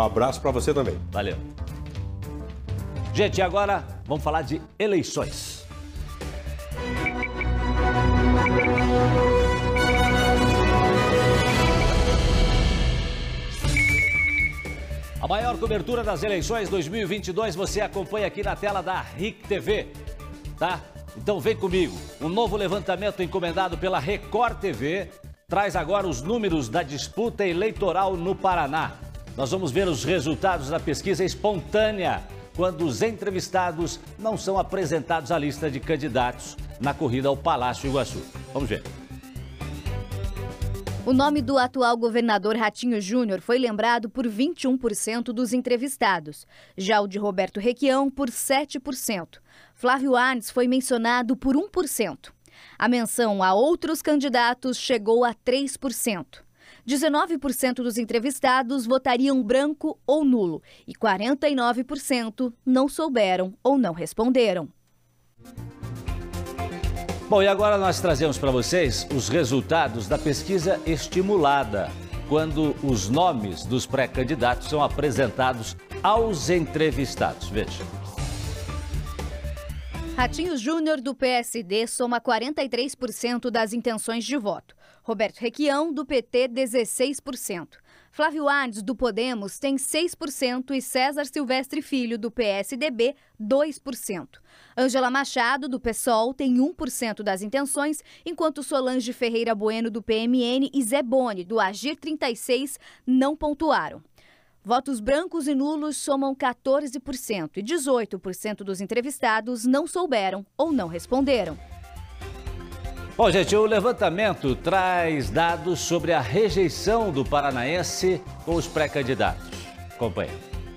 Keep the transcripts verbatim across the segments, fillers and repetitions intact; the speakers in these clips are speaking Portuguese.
Um abraço para você também. Valeu. Gente, e agora vamos falar de eleições. A maior cobertura das eleições dois mil e vinte e dois você acompanha aqui na tela da R I C T V, tá? Então vem comigo. Um novo levantamento encomendado pela Record T V traz agora os números da disputa eleitoral no Paraná. Nós vamos ver os resultados da pesquisa espontânea, quando os entrevistados não são apresentados à lista de candidatos na corrida ao Palácio Iguaçu. Vamos ver. O nome do atual governador Ratinho Júnior foi lembrado por vinte e um por cento dos entrevistados. Já o de Roberto Requião, por sete por cento. Flávio Arnes foi mencionado por um por cento. A menção a outros candidatos chegou a três por cento. dezenove por cento dos entrevistados votariam branco ou nulo e quarenta e nove por cento não souberam ou não responderam. Bom, e agora nós trazemos para vocês os resultados da pesquisa estimulada, quando os nomes dos pré-candidatos são apresentados aos entrevistados. Veja. Ratinho Júnior, do P S D, soma quarenta e três por cento das intenções de voto. Roberto Requião, do P T, dezesseis por cento. Flávio Arnes, do Podemos, tem seis por cento e César Silvestre Filho, do P S D B, dois por cento. Ângela Machado, do PSOL, tem um por cento das intenções, enquanto Solange Ferreira Bueno, do P M N, e Zé Boni, do Agir trinta e seis, não pontuaram. Votos brancos e nulos somam quatorze por cento e dezoito por cento dos entrevistados não souberam ou não responderam. Bom, gente, o levantamento traz dados sobre a rejeição do paranaense com os pré-candidatos. Acompanhe.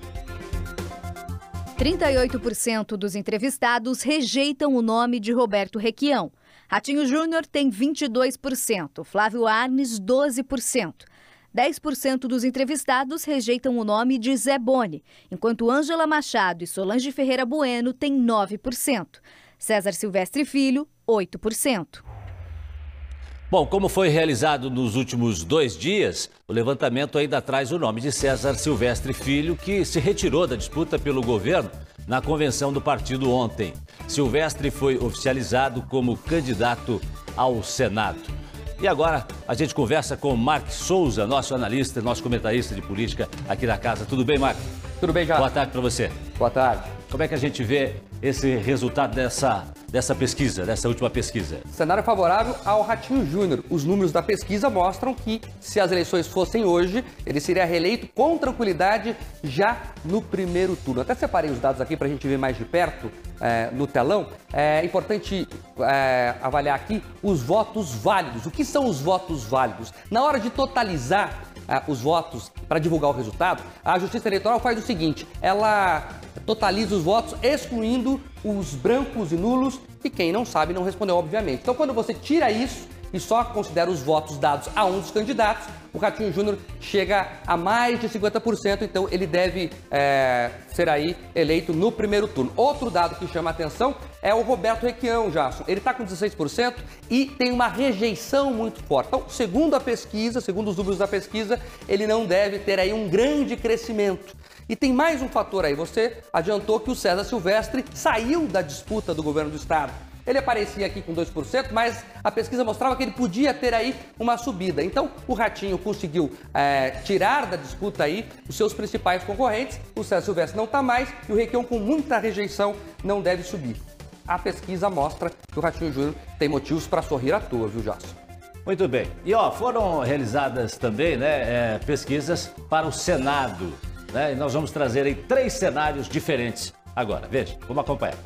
trinta e oito por cento dos entrevistados rejeitam o nome de Roberto Requião. Ratinho Júnior tem vinte e dois por cento, Flávio Arnes, doze por cento. dez por cento dos entrevistados rejeitam o nome de Zé Boni, enquanto Ângela Machado e Solange Ferreira Bueno têm nove por cento. César Silvestre Filho, oito por cento. Bom, como foi realizado nos últimos dois dias, o levantamento ainda traz o nome de César Silvestre Filho, que se retirou da disputa pelo governo na convenção do partido ontem. Silvestre foi oficializado como candidato ao Senado. E agora a gente conversa com Mark Souza, nosso analista, nosso comentarista de política aqui da casa. Tudo bem, Mark? Tudo bem, já. Boa tarde para você. Boa tarde. Como é que a gente vê esse resultado dessa, dessa pesquisa, dessa última pesquisa? Cenário favorável ao Ratinho Júnior. Os números da pesquisa mostram que, se as eleições fossem hoje, ele seria reeleito com tranquilidade já no primeiro turno. Até separei os dados aqui para a gente ver mais de perto é, no telão. É importante é, avaliar aqui os votos válidos. O que são os votos válidos? Na hora de totalizar é, os votos para divulgar o resultado, a Justiça Eleitoral faz o seguinte: ela totaliza os votos excluindo os brancos e nulos e quem não sabe não respondeu, obviamente. Então, quando você tira isso e só considera os votos dados a um dos candidatos, o Ratinho Júnior chega a mais de cinquenta por cento, então ele deve é, ser aí eleito no primeiro turno. Outro dado que chama a atenção é o Roberto Requião, Jason. Ele está com dezesseis por cento e tem uma rejeição muito forte. Então, segundo a pesquisa, segundo os números da pesquisa, ele não deve ter aí um grande crescimento. E tem mais um fator aí. Você adiantou que o César Silvestre saiu da disputa do governo do estado. Ele aparecia aqui com dois por cento, mas a pesquisa mostrava que ele podia ter aí uma subida. Então, o Ratinho conseguiu é, tirar da disputa aí os seus principais concorrentes. O César Silvestre não está mais e o Requião, com muita rejeição, não deve subir. A pesquisa mostra que o Ratinho Júnior tem motivos para sorrir à toa, viu, Jason? Muito bem. E ó, foram realizadas também, né, é, pesquisas para o Senado, né? E nós vamos trazer aí três cenários diferentes agora. Veja, vamos acompanhar.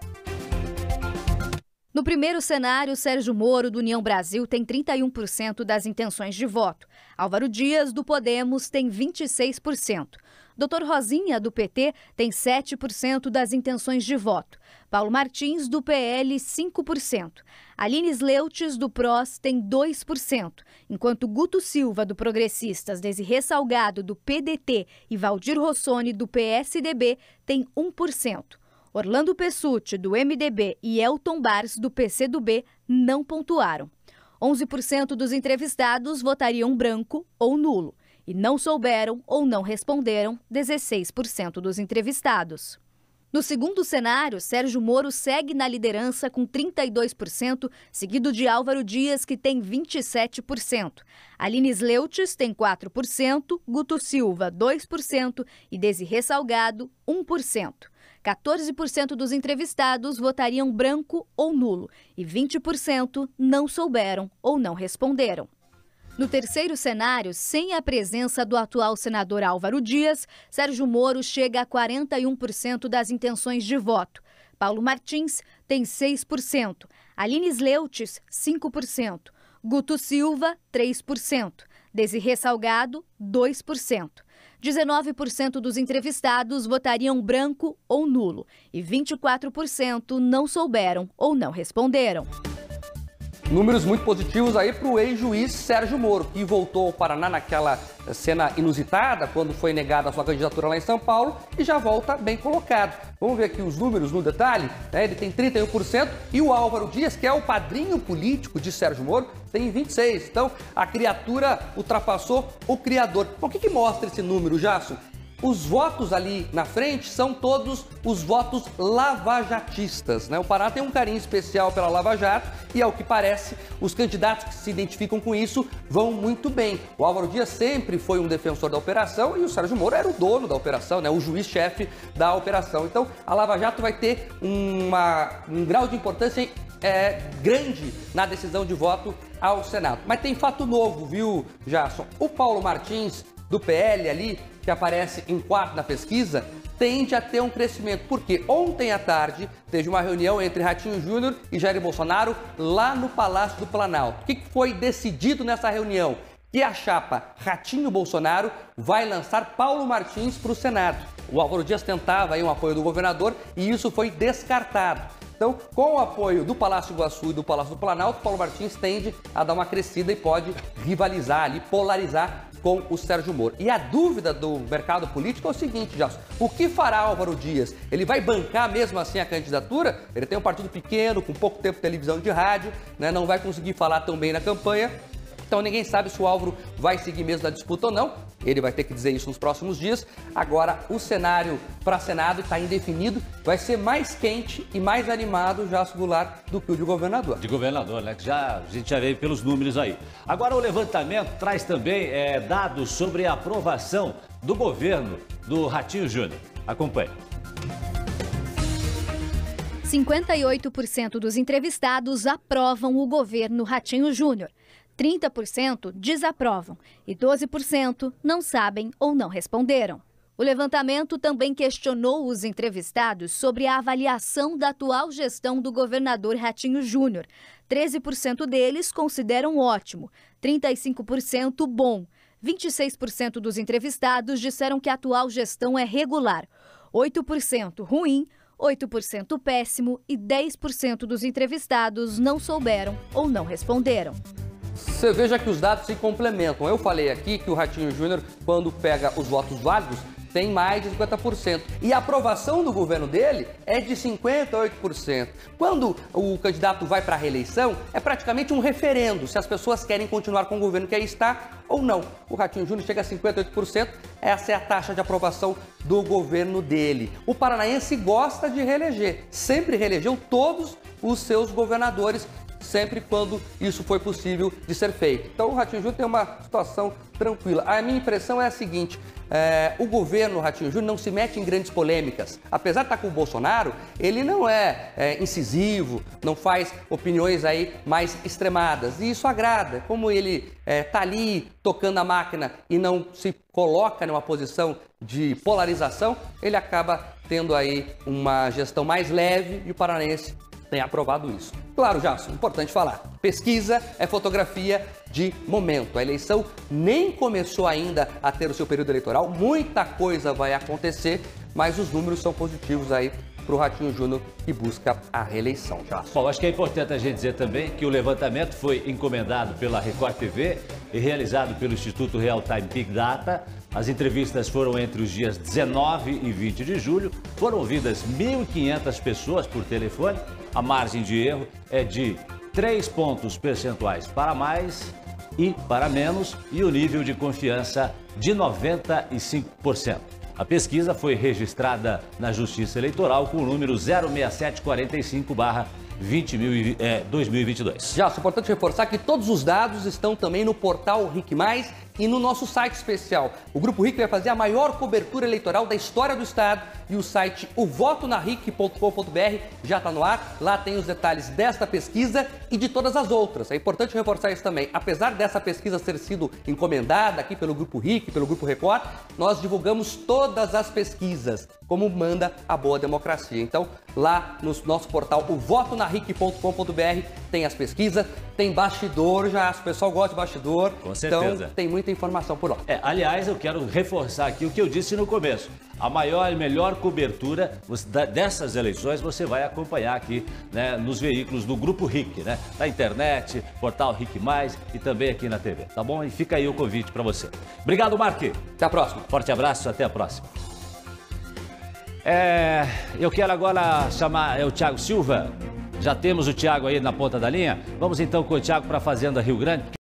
No primeiro cenário, Sérgio Moro, do União Brasil, tem trinta e um por cento das intenções de voto. Álvaro Dias, do Podemos, tem vinte e seis por cento. doutor Rosinha, do P T, tem sete por cento das intenções de voto. Paulo Martins, do P L, cinco por cento. Aline Sleutes, do P R O S, tem dois por cento, enquanto Guto Silva, do Progressistas, Desirê Salgado, do P D T e Valdir Rossoni, do P S D B, tem um por cento. Orlando Pessutti, do M D B, e Elton Bars, do P C do B, não pontuaram. onze por cento dos entrevistados votariam branco ou nulo e não souberam ou não responderam dezesseis por cento dos entrevistados. No segundo cenário, Sérgio Moro segue na liderança com trinta e dois por cento, seguido de Álvaro Dias, que tem vinte e sete por cento. Aline Sleutes tem quatro por cento, Guto Silva dois por cento e Desirê Salgado um por cento. quatorze por cento dos entrevistados votariam branco ou nulo e vinte por cento não souberam ou não responderam. No terceiro cenário, sem a presença do atual senador Álvaro Dias, Sérgio Moro chega a quarenta e um por cento das intenções de voto. Paulo Martins tem seis por cento, Aline Sleutes, cinco por cento, Guto Silva, três por cento, Desirê Salgado, dois por cento. dezenove por cento dos entrevistados votariam branco ou nulo e vinte e quatro por cento não souberam ou não responderam. Números muito positivos aí para o ex-juiz Sérgio Moro, que voltou ao Paraná naquela cena inusitada, quando foi negada a sua candidatura lá em São Paulo, e já volta bem colocado. Vamos ver aqui os números no detalhe, né? Ele tem trinta e um por cento e o Álvaro Dias, que é o padrinho político de Sérgio Moro, tem vinte e seis por cento. Então, a criatura ultrapassou o criador. Bom, o que, que mostra esse número, Jasso? Os votos ali na frente são todos os votos lavajatistas, né? O Paraná tem um carinho especial pela Lava Jato e, ao que parece, os candidatos que se identificam com isso vão muito bem. O Álvaro Dias sempre foi um defensor da operação e o Sérgio Moro era o dono da operação, né? O juiz-chefe da operação. Então, a Lava Jato vai ter uma, um grau de importância é, grande na decisão de voto ao Senado. Mas tem fato novo, viu, Jasson? O Paulo Martins, do P L ali, que aparece em quarto na pesquisa, tende a ter um crescimento, porque ontem à tarde teve uma reunião entre Ratinho Júnior e Jair Bolsonaro lá no Palácio do Planalto. O que foi decidido nessa reunião? Que a chapa Ratinho-Bolsonaro vai lançar Paulo Martins para o Senado. O Álvaro Dias tentava aí um apoio do governador e isso foi descartado. Então, com o apoio do Palácio Iguaçu e do Palácio do Planalto, Paulo Martins tende a dar uma crescida e pode rivalizar ali, polarizar com o Sérgio Moro. E a dúvida do mercado político é o seguinte, Jasso, o que fará Álvaro Dias? Ele vai bancar mesmo assim a candidatura? Ele tem um partido pequeno, com pouco tempo de televisão e de rádio, né? Não vai conseguir falar tão bem na campanha. Então ninguém sabe se o Álvaro vai seguir mesmo na disputa ou não. Ele vai ter que dizer isso nos próximos dias. Agora, o cenário para Senado está indefinido. Vai ser mais quente e mais animado, Jasso Goulart, do que o de governador. De governador, né? Que já, a gente já veio pelos números aí. Agora, o levantamento traz também é, dados sobre a aprovação do governo do Ratinho Júnior. Acompanhe. cinquenta e oito por cento dos entrevistados aprovam o governo Ratinho Júnior. trinta por cento desaprovam e doze por cento não sabem ou não responderam. O levantamento também questionou os entrevistados sobre a avaliação da atual gestão do governador Ratinho Júnior. treze por cento deles consideram ótimo, trinta e cinco por cento bom. vinte e seis por cento dos entrevistados disseram que a atual gestão é regular, oito por cento ruim, oito por cento péssimo e dez por cento dos entrevistados não souberam ou não responderam. Você veja que os dados se complementam. Eu falei aqui que o Ratinho Júnior, quando pega os votos válidos, tem mais de cinquenta por cento. E a aprovação do governo dele é de cinquenta e oito por cento. Quando o candidato vai para a reeleição, é praticamente um referendo se as pessoas querem continuar com o governo que aí está ou não. O Ratinho Júnior chega a cinquenta e oito por cento, essa é a taxa de aprovação do governo dele. O paranaense gosta de reeleger, sempre reelegeu todos os seus governadores, sempre quando isso foi possível de ser feito. Então o Ratinho Júnior tem uma situação tranquila. A minha impressão é a seguinte, é, o governo Ratinho Júnior não se mete em grandes polêmicas. Apesar de estar com o Bolsonaro, ele não é, é incisivo, não faz opiniões aí mais extremadas. E isso agrada. Como ele está é, ali tocando a máquina e não se coloca numa posição de polarização, ele acaba tendo aí uma gestão mais leve e o paranaense tem aprovado isso. Claro, Jasso, importante falar, pesquisa é fotografia de momento. A eleição nem começou ainda a ter o seu período eleitoral, muita coisa vai acontecer, mas os números são positivos aí para o Ratinho Júnior que busca a reeleição, Jasso. Bom, acho que é importante a gente dizer também que o levantamento foi encomendado pela Record T V e realizado pelo Instituto Real Time Big Data. As entrevistas foram entre os dias dezenove e vinte de julho. Foram ouvidas mil e quinhentas pessoas por telefone. A margem de erro é de três pontos percentuais para mais e para menos e o nível de confiança de noventa e cinco por cento. A pesquisa foi registrada na Justiça Eleitoral com o número zero seis sete quatro cinco barra dois mil e vinte e dois. Já, é importante reforçar que todos os dados estão também no portal RIC Mais e no nosso site especial. O Grupo RIC vai fazer a maior cobertura eleitoral da história do Estado e o site o voto na ric ponto com ponto br já está no ar. Lá tem os detalhes desta pesquisa e de todas as outras. É importante reforçar isso também. Apesar dessa pesquisa ter sido encomendada aqui pelo Grupo RIC, pelo Grupo Record, nós divulgamos todas as pesquisas, como manda a boa democracia. Então, lá no nosso portal o voto na ric ponto com ponto br tem as pesquisas, tem bastidor já, o pessoal gosta de bastidor. Com certeza. Então, tem muita informação por lá. É, aliás, eu quero reforçar aqui o que eu disse no começo. A maior e melhor cobertura dessas eleições você vai acompanhar aqui, né, nos veículos do Grupo RIC, né? Na internet, portal RIC Mais e também aqui na T V, tá bom? E fica aí o convite para você. Obrigado, Mark. Até a próxima. Forte abraço, até a próxima. É, eu quero agora chamar é, o Thiago Silva. Já temos o Thiago aí na ponta da linha. Vamos então com o Thiago para a Fazenda Rio Grande.